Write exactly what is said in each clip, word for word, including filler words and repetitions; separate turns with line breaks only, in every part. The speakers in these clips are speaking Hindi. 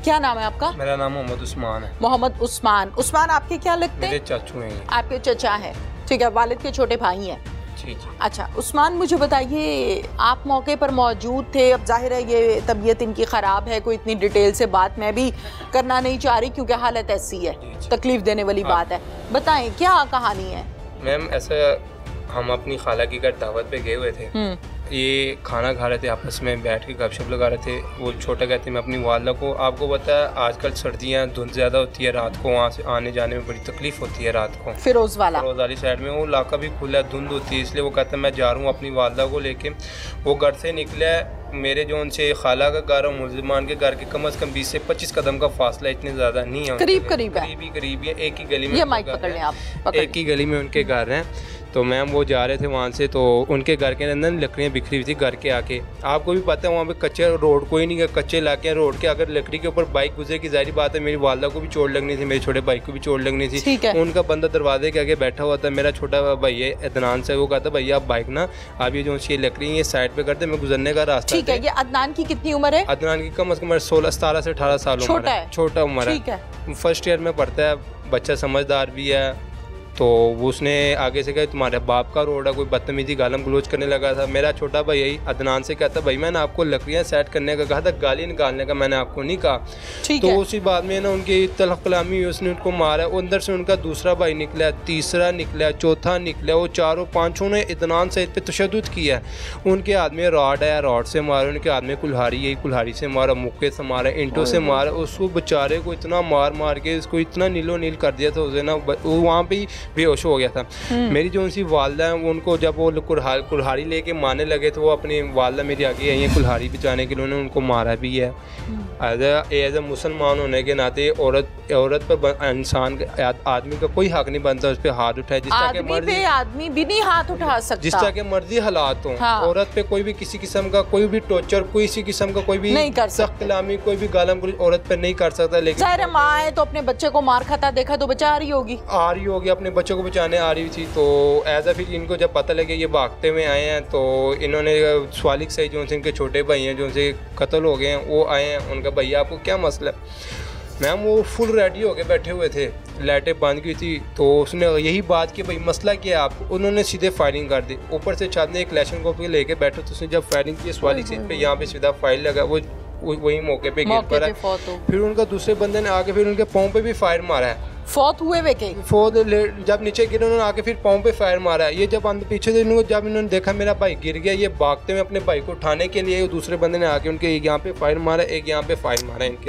क्या नाम है आपका?
मेरा नाम मोहम्मद उस्मान है।
मोहम्मद उस्मान। उस्मान आपके क्या लगते हैं?
मेरे चाचू हैं।
आपके चचा हैं, ठीक है, वालिद के छोटे भाई हैं।
जी जी।
अच्छा उस्मान, मुझे बताइए, आप मौके पर मौजूद थे। अब जाहिर है ये तबीयत इनकी ख़राब है, कोई इतनी डिटेल से बात मैं भी करना नहीं चाह रही क्योंकि हालत ऐसी है, तकलीफ देने वाली बात है। बताएं क्या कहानी है?
मैम ऐसा, हम अपनी खाला की घर दावत पे गए हुए थे। ये खाना खा रहे थे, आपस में बैठ के गपशप लगा रहे थे। वो छोटा कहते मैं अपनी वालदा को, आपको पता है आजकल सर्दियाँ, धुंध ज़्यादा होती है, रात को वहाँ से आने जाने में बड़ी तकलीफ होती है। रात को
फिरोज़ वाला
फिरोज़ वाली साइड में वो इलाका भी खुला है, धुंध होती है, इसलिए वो कहता है मैं जा रहा हूँ अपनी वालदा को लेके। वो घर से निकला है, मेरे जो उनसे खाला का घर और मुसलमान के घर के कम अज़ कम बीस से पच्चीस कदम का फासला, इतने ज़्यादा नहीं है,
करीब करीब
करीब ही करीब है, एक ही गली में।
ये माइक पकड़ लें आप,
एक ही गली में उनके घर हैं। तो मैम वो जा रहे थे वहाँ से, तो उनके घर के अंदर लकड़ियाँ बिखरी हुई थी घर के आके। आपको भी पता है वहाँ पे कच्चे रोड कोई नहीं है, कच्चे इलाके हैं। रोड के अगर लकड़ी के ऊपर बाइक गुजरे की जाहिर बात है, मेरी वालदा को भी चोट लगनी थी, मेरे छोटे भाई को भी चोट लगनी थी। उनका बंदा दरवाजे के आगे बैठा हुआ था, मेरा छोटा भाई है अदनान से, वो कहता भैया आप बाइक ना आप ये जो ये लकड़ी ये साइड पे करते, मैं गुजरने का रास्ता।
ठीक है। ये अदनान की कितनी उम्र है?
अदनान की कम अज कम सोलह सतारह से अठारह साल उम्र है, छोटा उम्र है, फर्स्ट ईयर में पढ़ता है, बच्चा समझदार भी है। तो वो उसने आगे से कहा तुम्हारे बाप का रोड है, कोई बदतमीजी गालम गलोच करने लगा था। मेरा छोटा भाई यही अदनान से कहता भाई मैंने आपको लकड़ियाँ सेट करने का कहा था, गाली निकालने का मैंने आपको नहीं कहा। तो उसी बात में ना उनकी तलख कलामी हुई, उसने उनको मारा। अंदर से उनका दूसरा भाई निकला, तीसरा निकला, चौथा निकला, वो चारों पाँचों ने अदनान सईद पे तशद्दुद किया। उनके हाथ में रॉड है, रॉड से मारा, उनके हाथ में कुल्हाड़ी, यही कुल्हाड़ी से मारा, मुक्के से मारा, ईंटों से मारा। उसको बेचारे को इतना मार मार के इसको इतना नीलो नील कर दिया था उसे ना, वो वहाँ पर ही बेहोश हो गया था। मेरी जो उनकी वालदा है, उनको जब वो कुल्हाड़ी कुल्हाड़ी लेके मारने लगे तो वो अपनी वालदा मेरी आगे आई है कुल्हाड़ी बचाने के लिए, उन्होंने उनको मारा भी है। एज एज ए मुसलमान होने के नाते औरत औरत पर इंसान आदमी का कोई हक नहीं बनता उस पर हाथ उठाए। जिस तरह के मर्जी
आदमी भी नहीं हाथ उठा सकता,
जिस तरह के मर्जी हालात हों, हाँ। औरत पे कोई भी किसी किस्म का कोई भी टॉर्चर, कोई किसी किस्म का कोई भी सख्त कलामी, कोई भी गालम गलोच औरत पे नहीं कर सकता। लेकिन
ज़ाहिर माँ है तो अपने बच्चे को मार खाता देखा तो बचा रही होगी,
आ रही होगी, अपने बच्चों को बचाने आ रही थी। तो एज अ फिर इनको जब पता लगे ये भागते हुए आए हैं, तो इन्होंने स्वालिक से जो इनके छोटे भाई हैं जो उनसे कत्ल हो गए हैं, वो आए हैं। उनका भैया आपको क्या मसला है? मैम वो फुल रेडी होके बैठे हुए थे, लाइटें बंद की थी। तो उसने यही बात की भाई मसला क्या है आपको, उन्होंने सीधे फायरिंग कर दी। ऊपर से छत ने एक क्लैशन को भी लेके बैठे, तो उसने जब फायरिंग की स्वालिक सीट पे, यहाँ पे सीधा फायर लगा, वो वही मौके पे गिर पड़ा। फिर उनका दूसरे बंदे ने आके फिर उनके पाँव पे भी फायर मारा है।
फौत हुए वे के
फौत जब नीचे गिरे उन्होंने आके फिर पाँव पे फायर मारा है। ये जब अंदर पीछे से इनको जब इन्होंने देखा मेरा भाई गिर गया, ये भागते हुए अपने भाई को उठाने के लिए दूसरे बंदे ने आके उनके एक यहाँ पे फायर मारा, एक यहाँ पे फायर मारा इनके,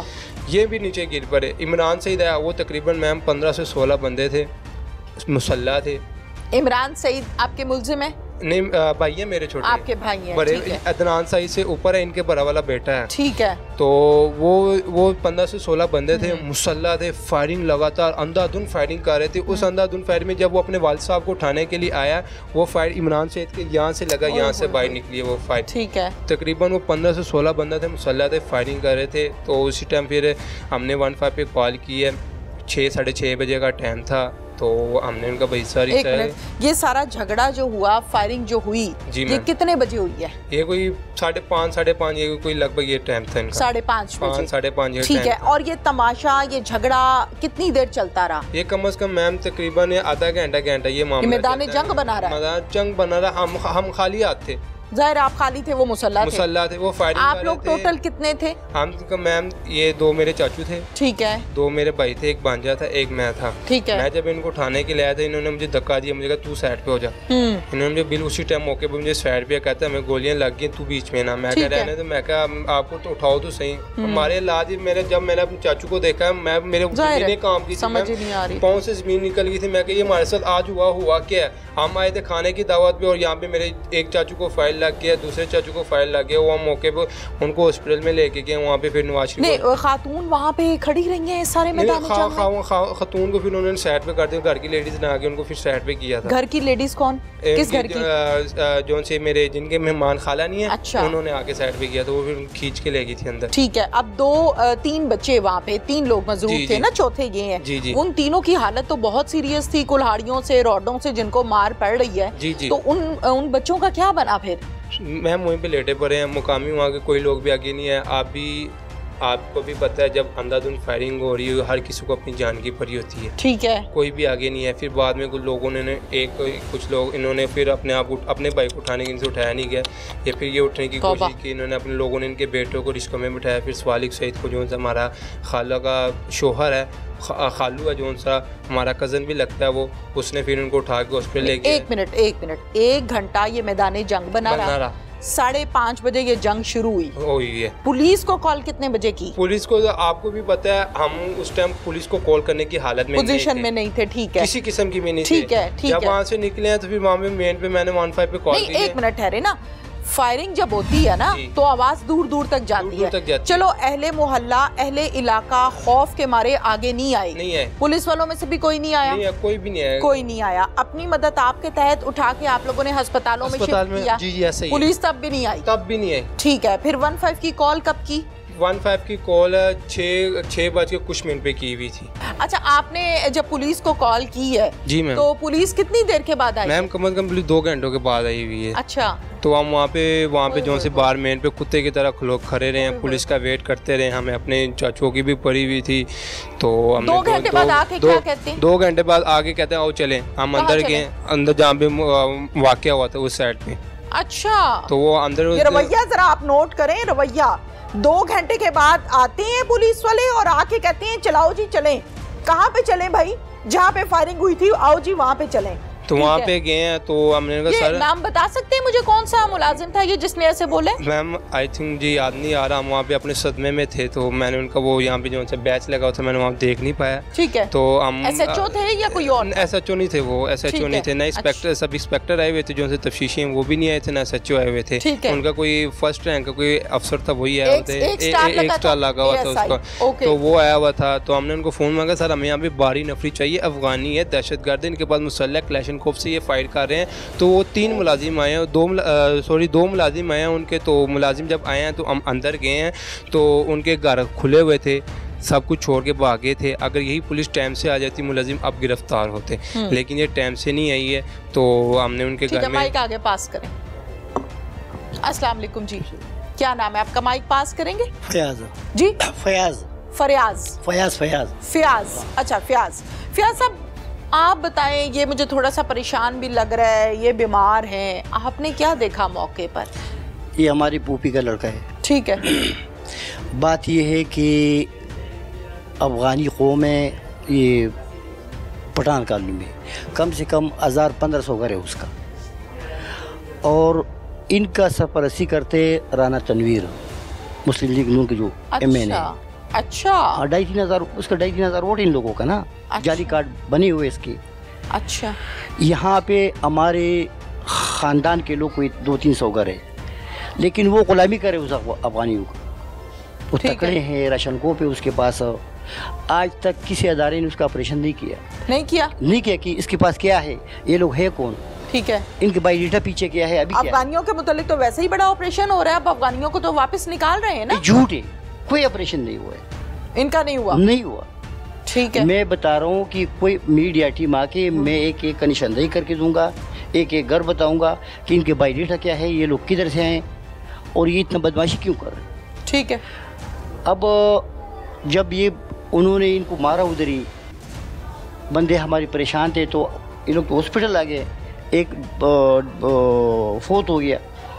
ये भी नीचे गिर पड़े। इमरान सईद है, वो तकरीबन मैम पंद्रह से सोलह बंदे थे, मुसल्ला थे।
इमरान सईद आपके मुल्जिम है?
नहीं, भाई है मेरे छोटे,
आपके भाई हैं,
बड़े अदनान सईद से ऊपर है, इनके बड़ा वाला बेटा है।
ठीक है।
तो वो वो पंद्रह से सोलह बंदे थे, मुसल्ला थे, फायरिंग लगातार अंधाधुन फायरिंग कर रहे थे। उस अंधाधुन फायर में जब वो अपने वालिद साहब को उठाने के लिए आया, वो फायर इमरान सईद के यहाँ से लगा, यहाँ से बाहर निकली है वो फायर।
ठीक है।
तकरीबन वो पंद्रह से सोलह बंदे थे, मुसल्ला थे, फायरिंग कर रहे थे। तो उसी टाइम फिर हमने वन फाइव पे कॉल की है, छः साढ़े छः बजे का टाइम था। तो हमने उनका भाई सारी
ये सारा झगड़ा जो हुआ, फायरिंग जो हुई, ये कितने बजे हुई है?
ये कोई साढ़े पाँच साढ़े पाँच ये कोई लगभग ये टाइम था इनका,
साढ़े पाँच
पाँच साढ़े पाँच।
ठीक है। और ये तमाशा, ये झगड़ा कितनी देर चलता रहा?
ये कम अज कम मैम तकरीबन आधा घंटा घंटा ये मामला
मैदान जंग बना रहा है,
मैदान जंग बना रहा। हम हम खाली हाथ थे,
ज़ाहिर आप खाली थे, वो मुसल्ला थे,
मुसल्ला थे, वो फायरिंग
आप लोग टोटल कितने थे?
हम मैम ये दो मेरे चाचू थे,
ठीक है,
दो मेरे भाई थे, एक भांजा था, एक मैं था,
ठीक है।
मैं जब इनको उठाने के लिए आया था, इन्होंने मुझे धक्का दिया, मुझे कहा तू साइड पे हो जा। इन्होंने मुझे बिल उसी टाइम मौके पे मुझे साइड पे कहता है हमें गोलियां लग गई, तू बीच में ना। मैं कह रहा है तो मैं कहा आपको तो उठाओ तो सही। हमारे इलाज मेरे जब मैंने अपने चाचू को देखा, मैं मेरे काम की
समझ ही नहीं आ रही,
पाँव से जमीन निकल गई थी। मैं कहा ये हमारे साथ आज हुआ हुआ क्या है? हम आए थे खाने की दावत पे और यहाँ पे मेरे एक चाचू को फायर लग गया, दूसरे चाचू को फायर लग गया। वो मौके पे उनको हॉस्पिटल में लेके गए, वहाँ पे फिर नवाज
शरीफ खातून वहाँ पे खड़ी रही हैं सारे मैदान
खा, खा, खा, खातून को फिर उन्होंने साइड पे कर दिया, घर की लेडीज ने आके उनको फिर साइड पे किया था।
घर की लेडीज कौन, किस घर की?
जो से मेरे जिनके मेहमान खाला नहीं है,
अच्छा,
उन्होंने आके साइड पे किया, तो वो फिर खींच के ले गई थी अंदर।
ठीक है। अब दो तीन बच्चे वहाँ पे, तीन लोग मौजूद थे ना, चौथे ये हैं।
जी जी।
उन तीनों की हालत तो बहुत सीरियस थी, कुल्हाड़ियों से, रॉडों से जिनको मार पड़ रही है।
जी जी।
तो उन उन बच्चों का क्या बना फिर?
मैम वहीं पे लेटे पड़े हैं, मुकामी वहाँ के कोई लोग भी आगे नहीं है। आप भी आपको भी पता है जब अंधाधुंध फायरिंग हो रही है हर किसी को अपनी जान की पड़ी होती है,
ठीक है,
कोई भी आगे नहीं है। फिर बाद में कुछ लोगों ने एक कुछ लोग इन्होंने फिर अपने आप अपने भाई को उठाने के इनसे उठाया नहीं गया, या फिर ये उठने की कोशिश की, इन्होंने अपने लोगों ने इनके बेटों को रिश्कों में बिठाया। फिर स्वालिक सईद को जो सा हमारा खाला का शोहर है, खालू है जो सा हमारा कज़न भी लगता है, वो उसने फिर उनको उठा के हॉस्पिटल ले गया।
एक मिनट एक मिनट एक घंटा ये मैदान जंग बना रहा, साढ़े पाँच बजे ये जंग शुरू हुई
हुई है।
पुलिस को कॉल कितने बजे की?
पुलिस को आपको भी पता है हम उस टाइम पुलिस को कॉल करने की हालत में
पोजीशन में नहीं थे, ठीक है,
किसी किस्म की भी नहीं
ठीक है, ठीक है।
जब वहाँ से निकले हैं तो फिर वहाँ पे मेन पे मैंने वन फाइव पे कॉल की।
एक मिनट ठहरे ना, फायरिंग जब होती है ना तो आवाज दूर दूर तक जाती दूर है। दूर तक जाती चलो अहले मोहल्ला अहले इलाका खौफ के मारे आगे नहीं आए,
नहीं है,
पुलिस वालों में से भी कोई नहीं आया,
नहीं है, कोई भी नहीं आया,
कोई नहीं आया। अपनी मदद आपके तहत उठा के आप लोगों ने अस्पतालों में शिफ्ट किया,
जी जी ऐसे ही,
पुलिस तब भी नहीं आई,
तब भी नहीं आई,
ठीक है। फिर वन फाइव की कॉल कब की?
वन फाइव की कॉल छः छः बज के कुछ मिनट पे की हुई थी।
अच्छा, आपने जब पुलिस को कॉल की है
जी मैम,
तो पुलिस कितनी देर के बाद आई?
मैम कम से कम पुलिस दो घंटों के बाद आई हुई है।
अच्छा,
तो हम वहाँ पे वहाँ पे जो से बाहर मेन पे कुत्ते की तरह लोग खड़े रहे हैं, पुलिस का वेट करते रहे। हमें अपने चाचुओं की भी पड़ी हुई थी, तो हमने
दो घंटे बाद आके क्या कहते हैं?
दो घंटे बाद आगे कहते हैं आओ चले। हम अंदर गए, अंदर जहाँ पे वाकया हुआ था उस साइड पे।
अच्छा,
तो वो अंदर
रवैया जरा आप नोट करें, रवैया दो घंटे के बाद आते हैं पुलिस वाले और आके कहते हैं चलाओ जी चलें। कहाँ पे चलें भाई? जहाँ पे फायरिंग हुई थी आओ जी वहाँ पे चलें।
तो वहाँ पे गए हैं तो हमने
ये सर नाम बता सकते हैं मुझे कौन सा मुलाजिम था ये जिसने ऐसे बोले?
मैम आई थिंक जी याद नहीं आ रहा, हम वहाँ पे अपने सदमे में थे तो मैंने उनका वो यहाँ पे जो सा बैच लगा हुआ था मैंने वहाँ देख नहीं पाया,
ठीक है।
तो हम
एसएचओ थे या कोई और?
एसएचओ नहीं थे, वो एसएचओ नहीं थे, ना इंस्पेक्टर, सब इंस्पेक्टर आए हुए थे जो से तफ्तीशी वो भी नहीं आए थे, ना एसएचओ आए हुए थे। उनका कोई फर्स्ट रैंक का कोई अफसर था वही आया हुआ था, एक स्टार लगा हुआ था उसका, तो वो आया हुआ था। तो हमने उनको फ़ोन मांगा, सर हमें यहाँ पे बाहरी नफरी चाहिए, अफगानी है, दहशतगर्द है, इनके पास मुसल्लह क्लैशनकोफ से ये फायर कर रहे हैं। तो वो तीन मुलाजिम आए हैं, दो सॉरी दो मुलाजिम आए हैं उनके। तो मुलाजिम जब आए हैं तो हम अंदर गए हैं तो उनके घर खुले हुए थे, सब कुछ छोड़ के भागे थे। अगर यही पुलिस टाइम से आ जाती मुलाजिम अब गिरफ्तार होते, लेकिन ये टाइम से नहीं आई है तो हमने उनके घर में।
माइक आगे पास करें। अस्सलाम वालेकुम जी, क्या नाम है आपका? माइक पास करेंगे।
फयाज
जी,
फयाज
फरियाज
फयाज फयाज
फयाज अच्छा फयाज फयाज साहब आप बताएं, ये मुझे थोड़ा सा परेशान भी लग रहा है, ये बीमार हैं, आपने क्या देखा मौके पर?
ये हमारी पूपी का लड़का है,
ठीक है।
बात ये है कि अफ़गानी कौम है, ये पठान कॉलोनी में कम से कम हज़ार पंद्रह सौ घर है उसका, और इनका सरपरस्ती करते राना तनवीर, मुस्लिम लीग नून के जो एम एन है।
अच्छा,
ढाई तीन हज़ार उसका ढाई तीन हज़ार वोट इन लोगों का ना। अच्छा। जाली कार्ड बने हुए इसके।
अच्छा, यहाँ
पे हमारे ख़ानदान के लोग कोई दो तीन सौ घर है, लेकिन वो गुलामी करे उस अफगानियों को, वो तकड़े हैं, राशन को पे उसके पास। आज तक किसी अदारे ने उसका ऑपरेशन नहीं किया,
नहीं किया
नहीं किया कि इसके पास क्या है, ये लोग है कौन,
ठीक है,
इनके बायोडाटा पीछे क्या है। अभी
अफगानियों के मुतालिक तो वैसे ही बड़ा ऑपरेशन हो रहा है, अब अफगानियों को तो वापस निकाल रहे हैं ना।
झूठ है, कोई ऑपरेशन नहीं हुआ है,
इनका नहीं हुआ,
नहीं हुआ,
ठीक है।
मैं बता रहा हूँ कि कोई मीडिया टीम आके मैं एक एक का निशानदेही करके दूंगा, एक एक घर बताऊंगा कि इनके बायोडाटा क्या है, ये लोग किधर से हैं और ये इतना बदमाशी क्यों कर रहे हैं,
ठीक है।
अब जब ये उन्होंने इनको मारा, उधर ही बंदे हमारे परेशान थे तो ये लोग तो हॉस्पिटल आ गए, एक फोत हो गया।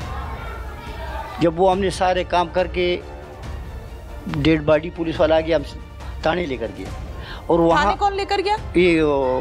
जब वो हमने सारे काम करके डेड बॉडी पुलिस वाला आ गया, हम थाने लेकर गया, और वहाँ
कौन लेकर गया? ये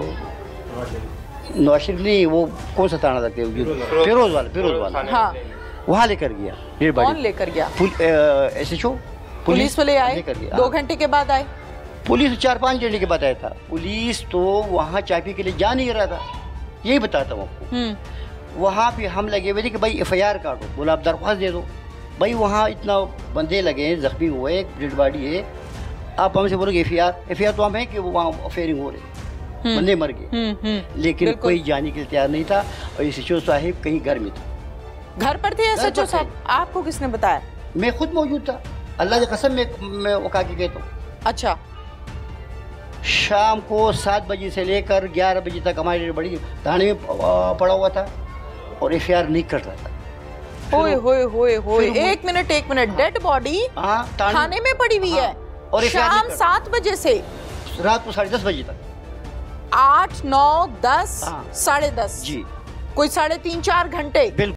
नवाज शरीफ नहीं, वो कौन सा थाना रखते हैं, फिरोज वाला, फिरोज वाला,
हाँ,
वहाँ लेकर गया डेड बॉडी।
कौन लेकर गया?
एस एच ओ
पुलिस वाले आए, दो घंटे के बाद आए।
पुलिस चार पाँच घंटे के बाद आया था। पुलिस तो वहाँ चाय के लिए जा नहीं रहा था, यही बताता हूँ आपको। वहाँ पे हम लगे हुए थे कि भाई एफ आई आर काटो, बोला आप दरख्वास्त दे दो। भाई वहाँ इतना बंदे लगे हैं, जख्मी हुए, एक डेड बॉडी है, आप हमसे बोलोगे F I R, F I R तो हम है कि वो वहाँ फेयरिंग हो रही, बंदे मर गए, लेकिन कोई जाने के लिए तैयार नहीं था। और एस एच ओ साहिब कहीं घर में था।
घर पर थे एस एच ओ साहब? आपको किसने बताया?
मैं खुद मौजूद था, अल्लाह की कसम में मैं वो कहा कहता हूँ।
अच्छा,
शाम को सात बजे से लेकर ग्यारह बजे तक हमारी बड़ी थाने में पड़ा हुआ था और एफ आई आर नहीं कट रहा था।
होए होए होए होए एक मिनट एक मिनट डेड बॉडी थाने में पड़ी हुई है और शाम सात बजे से
रात को साढ़े दस बजे तक।
आठ नौ दस साढ़े दस
जी,
कोई साढ़े तीन चार घंटे।